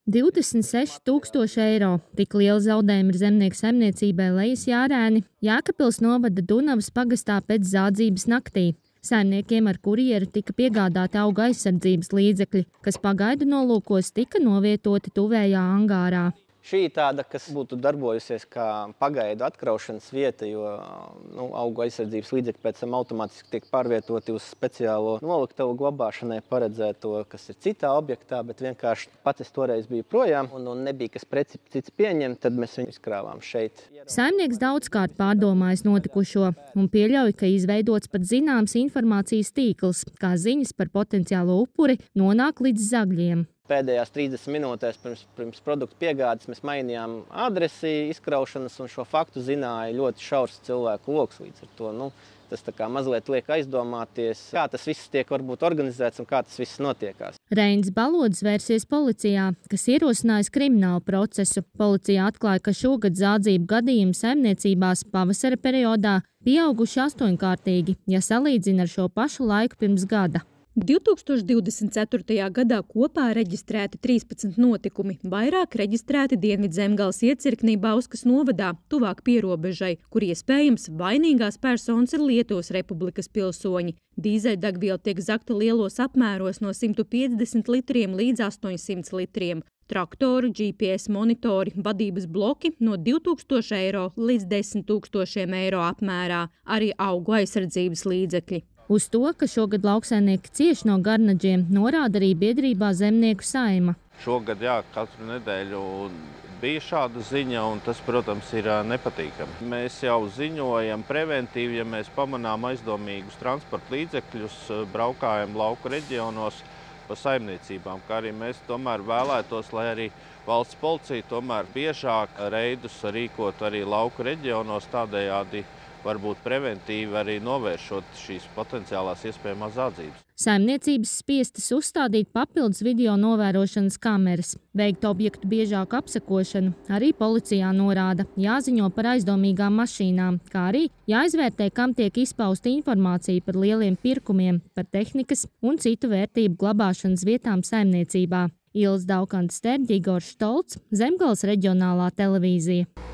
26,000 eiro. Tik liela zaudējuma ir zemnieku saimniecībai Lejas Jārēni, Jēkabpils novada Dunavas pagastā pēc zādzības naktī. Saimniekiem ar kurjeru tika piegādāti auga aizsardzības līdzekļi, kas pagaidu nolūkos tika novietoti tuvējā angārā. Šī ir tāda, kas būtu darbojusies kā pagaidu atkraušanas vieta, jo augu aizsardzības līdzekļi pēc tam automātiski tiek pārvietoti uz speciālo noliktavu glabāšanai paredzēto, kas ir citā objektā, bet vienkārši pats es toreiz biju projām un nebija kas cits pieņemt, tad mēs viņu izkrāvām šeit. Saimnieks daudzkārt pārdomājis notikušo un pieļauj, ka izveidots pat zināms informācijas tīkls, kā ziņas par potenciālo upuri nonāk līdz zagļiem. Pēdējās 30 minūtēs pirms produktu piegādes mēs mainījām adresi izkraušanas un šo faktu zināja ļoti šaurs cilvēku loks līdz ar to. Tas tā kā mazliet liek aizdomāties, kā tas viss tiek varbūt organizēts un kā tas viss notiekās. Reinis Balodis vērsies policijā, kas ierosinājis kriminālu procesu. Policija atklāja, ka šogad zādzību gadījumu saimniecībās pavasara periodā pieauguši 8-kārtīgi, ja salīdzina ar šo pašu laiku pirms gada. 2024. gadā kopā reģistrēti 13 notikumi, vairāk reģistrēti Dienvidzemgales iecirknī Bauskas novadā, tuvāk pierobežai, kur iespējams vainīgās personas ir Lietuvas Republikas pilsoņi. Dīzeļdegviela tiek zakta lielos apmēros no 150 litriem līdz 800 litriem. Traktoru, GPS monitori, vadības bloki no 2000 eiro līdz 10 000 eiro apmērā, arī augu aizsardzības līdzekļi. Uz to, ka šogad lauksaimnieki cieš no garnaģiem, norāda arī biedrībā Zemnieku saima. Šogad, katru nedēļu bija šāda ziņa, un tas, protams, ir nepatīkami. Mēs jau ziņojam preventīvi, ja mēs pamanām aizdomīgus transporta līdzekļus, braukājam lauku reģionos pa saimniecībām, kā arī mēs tomēr vēlētos, lai arī valsts policija tomēr biežāk reidus rīkot arī lauku reģionos, tādējādi varbūt preventīvi arī novēršot šīs potenciālās iespējamās zādzības. Saimniecības spiestas uzstādīt papildus video novērošanas kameras, veikt objektu biežāku apsekošanu, arī policijā norāda, jāziņo par aizdomīgām mašīnām, kā arī jāizvērtē, kam tiek izpausta informācija par lieliem pirkumiem, par tehnikas un citu vērtību glabāšanas vietām saimniecībā. Ilze Daukanta Sterģa, Igors Štolts, Zemgales reģionālā televīzija.